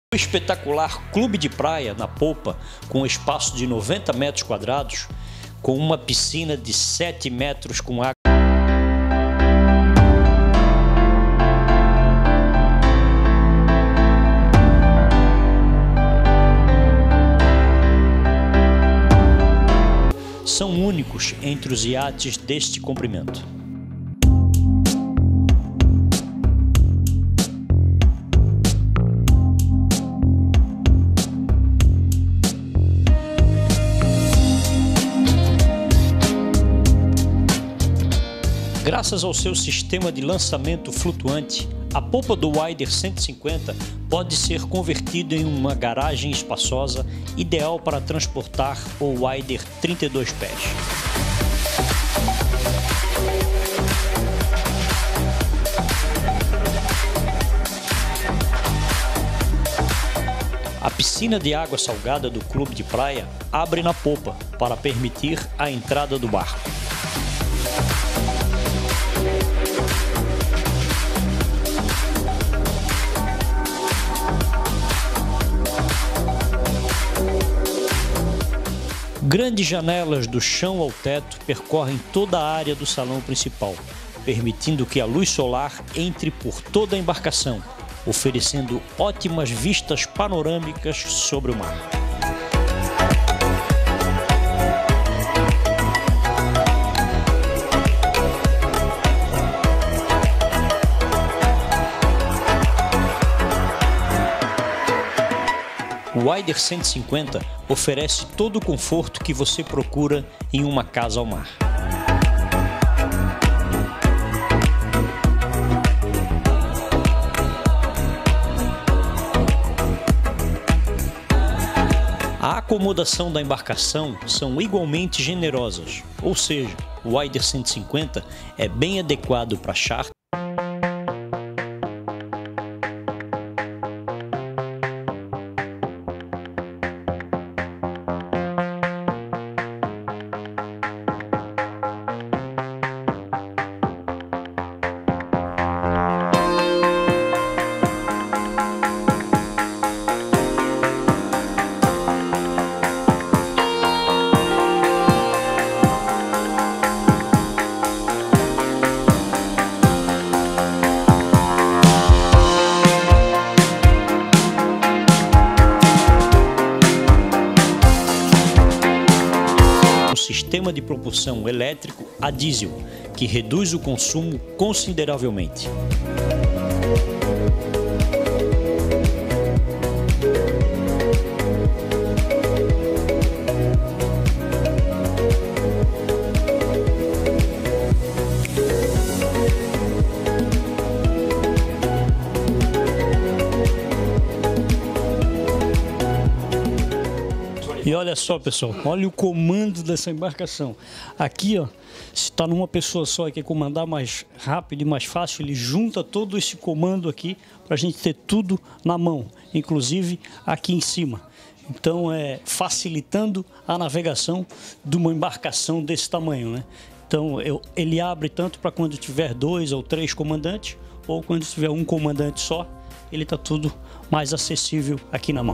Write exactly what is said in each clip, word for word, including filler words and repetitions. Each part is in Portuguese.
O espetacular clube de praia na popa, com um espaço de noventa metros quadrados, com uma piscina de sete metros com água. São únicos entre os iates deste comprimento. Graças ao seu sistema de lançamento flutuante, a polpa do Wider cento e cinquenta pode ser convertida em uma garagem espaçosa, ideal para transportar o Wider trinta e dois pés. A piscina de água salgada do clube de praia abre na popa para permitir a entrada do barco. Grandes janelas do chão ao teto percorrem toda a área do salão principal, permitindo que a luz solar entre por toda a embarcação, oferecendo ótimas vistas panorâmicas sobre o mar. O Wider cento e cinquenta oferece todo o conforto que você procura em uma casa ao mar. A acomodação da embarcação são igualmente generosas, ou seja, o Wider cento e cinquenta é bem adequado para charter. Sistema de propulsão elétrico a diesel, que reduz o consumo consideravelmente. E olha só, pessoal, olha o comando dessa embarcação. Aqui, ó, se está numa pessoa só e quer comandar mais rápido e mais fácil, ele junta todo esse comando aqui para a gente ter tudo na mão, inclusive aqui em cima. Então, é facilitando a navegação de uma embarcação desse tamanho, né? Então, eu, ele abre tanto para quando tiver dois ou três comandantes, ou quando tiver um comandante só, ele está tudo mais acessível aqui na mão.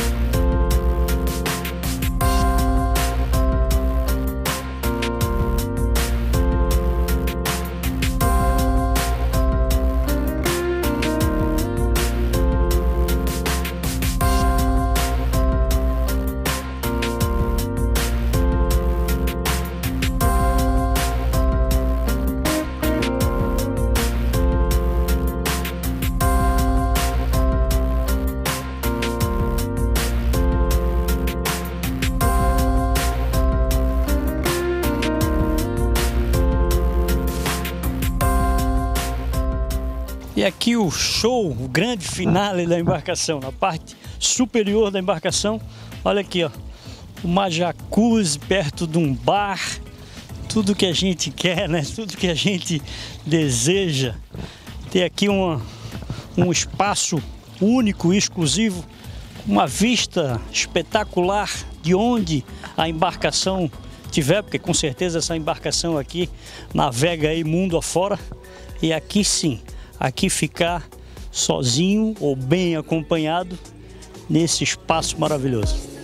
E aqui o show, o grande finale da embarcação, na parte superior da embarcação, olha aqui, ó, uma jacuzzi perto de um bar, tudo que a gente quer, né? Tudo que a gente deseja. Tem aqui uma, um espaço único, exclusivo, uma vista espetacular de onde a embarcação tiver, porque com certeza essa embarcação aqui navega aí mundo afora. E aqui sim, aqui ficar sozinho ou bem acompanhado nesse espaço maravilhoso.